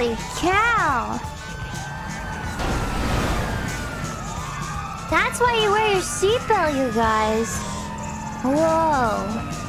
Holy cow! That's why you wear your seatbelt, you guys. Whoa.